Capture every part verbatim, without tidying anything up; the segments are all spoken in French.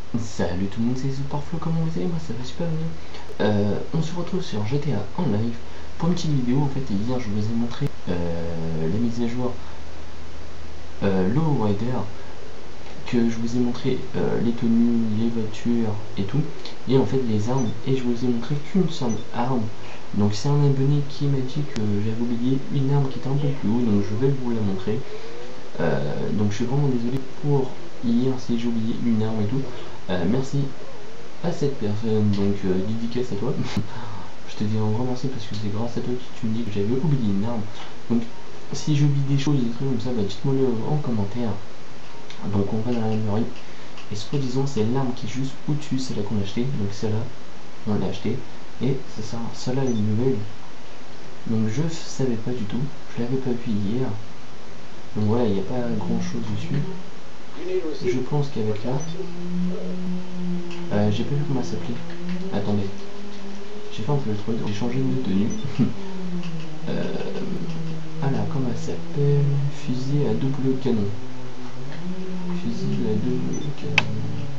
Salut tout le monde, c'est Superflo, comment vous allez? Moi ça va super bien. Euh, on se retrouve sur G T A en live pour une petite vidéo. En fait, hier je vous ai montré euh, la mise à jour euh, Low Rider, que je vous ai montré euh, les tenues, les voitures et tout, et en fait les armes, et je vous ai montré qu'une seule arme. Donc c'est un abonné qui m'a dit que j'avais oublié une arme qui était un peu plus haut, donc je vais vous la montrer. Euh, donc je suis vraiment désolé pour hier si j'ai oublié une arme et tout. Euh, merci à cette personne, donc euh, dédicace à toi. Je te dis un grand merci parce que c'est grâce à toi que tu me dis que j'avais oublié une arme. Donc si j'oublie des choses, des trucs comme ça, bah dites-moi le en commentaire. Donc on va dans la mairie, et soi-disant c'est l'arme qui est juste au-dessus, c'est là qu'on l'a acheté, donc celle-là on l'a acheté, et c'est ça, celle-là est une nouvelle. Donc je savais pas du tout, je l'avais pas vu hier, donc voilà, il n'y a pas grand chose dessus. Je pense qu'avec là, euh, j'ai pas vu comment ça s'appelait. Attendez, j'ai fait un peu le truc, j'ai changé de tenue. euh, alors comment elle s'appelle? Fusil à double canon. Fusil à double canon.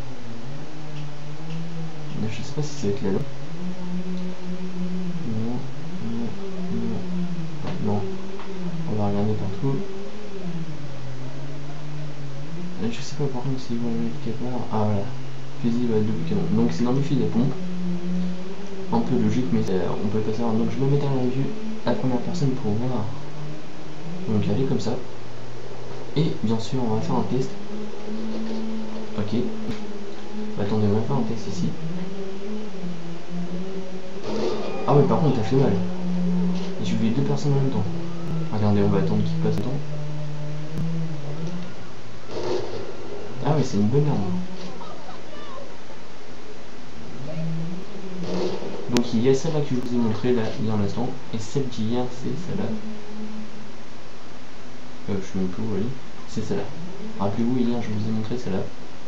Je sais pas si ça va être là. Non, non, non, non. On va regarder partout. Je sais pas par contre s'ils vont le mettre quelque part. Ah voilà. Fusil à double canon. Donc c'est dans les fusils à pompe. Un peu logique, mais on peut pas savoir. Donc je me mets dans la vue à la première personne pour voir. Donc elle est comme ça. Et bien sûr on va faire un test. Ok. Attendez, on va faire un test ici. Ah ouais, par contre t'as fait mal. J'ai oublié deux personnes en même temps. Regardez, on va attendre qu'il passe le temps. Ah ouais, c'est une bonne arme. Donc il y a celle-là que je vous ai montré là, il y a un instant. Et celle d'hier, c'est celle-là. Euh, je sais même plus où elle est. C'est celle-là. Rappelez-vous, hier je vous ai montré celle-là.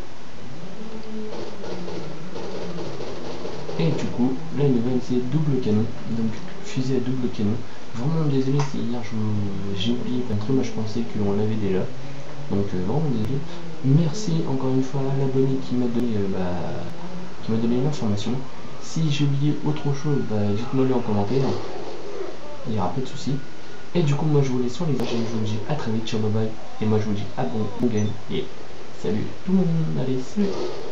Et du coup, la nouvelle c'est double canon. Donc fusil à double canon. Vraiment désolé si hier j'ai oublié plein de trucs, moi je pensais qu'on l'avait déjà. Donc euh, vraiment désolé. Merci encore une fois à l'abonné qui m'a donné euh, bah, qui m'a donné l'information. Si j'ai oublié autre chose, bah, dites-moi le en commentaire. Il n'y aura pas de soucis. Et du coup moi je vous laisse sur les enchaînes, je vous dis à très vite, ciao bye bye. Et moi je vous dis à bon, bon game et salut tout le monde, allez salut.